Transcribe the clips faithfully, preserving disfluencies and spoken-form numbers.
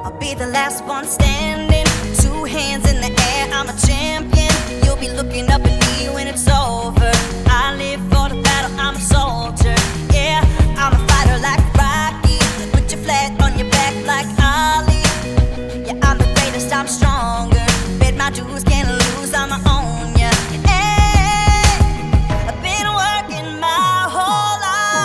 I'll be the last one standing, two hands in the air, I'm a champion. You'll be looking up at me when it's over. I live for the battle, I'm a soldier. Yeah, I'm a fighter like Rocky. Put your flat on your back like Ali. Yeah, I'm the greatest, I'm stronger. Bet my dues, can't lose, I'ma own ya. Hey, I've been working my whole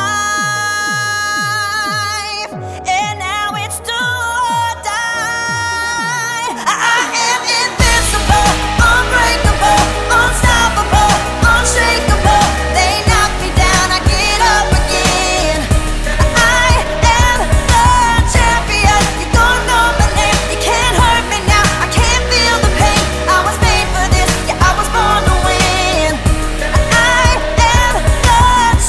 life, and now it's do or die. I am invincible, unbreakable, unstoppable, unshakable. They knock me down, I get up again. I am the champion. You don't know my name, you can't hurt me now. I can't feel the pain. I was made for this, yeah, I was born to win. I am the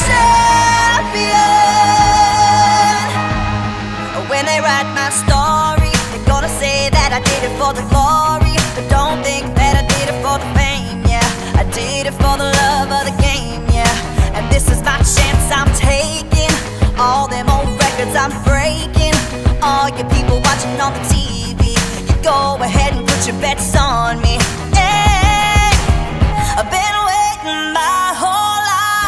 champion. When they write my story, they're gonna say that I did it for the glory, but don't think that I did it for the fame, yeah. I did it for the love of the game, yeah. And this is my chance I'm taking. All them old records I'm breaking. All you people watching on the T V, you go ahead and put your bets on me. Hey, I've been waiting my whole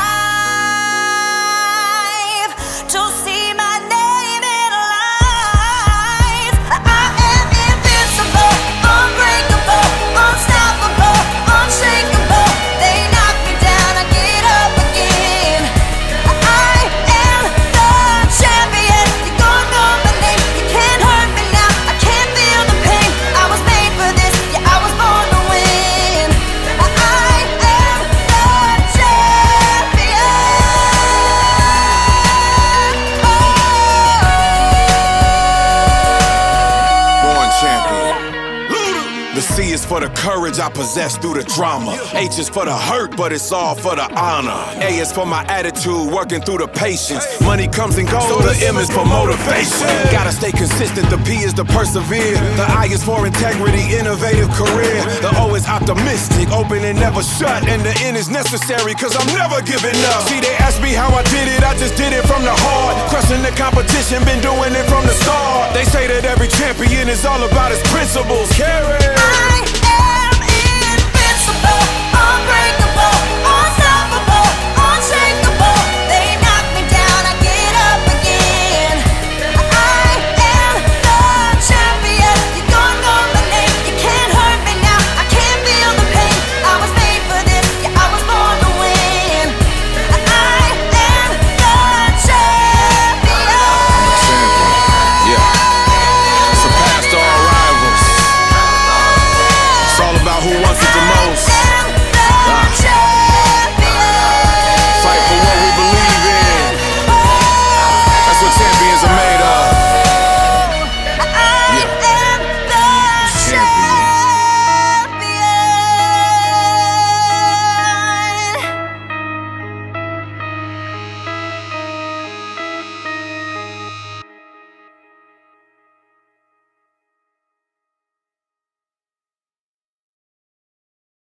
life to see my name in lights. I am invincible, unbreakable, unstoppable, unshakable. They knock me down, I get up again. I am the champion. You don't know my name, you can't hurt me now. I can't feel the pain. I was made for this, yeah, I was born to win. I am the champion. Born champion. The C is for the courage I possess through the drama. H is for the hurt, but it's all for the honor. A is for my attitude, working through the patience. Money comes and goes, so the M is for motivation. Gotta stay consistent, the P is to persevere. The I is for integrity, innovative career. The O is optimistic, open and never shut. And the N is necessary, cause I'm never giving up. See, they ask me how I did it, I just did it from the heart. Crushing the competition, been doing it from the start. They say that every champion is all about his principles. Carry. I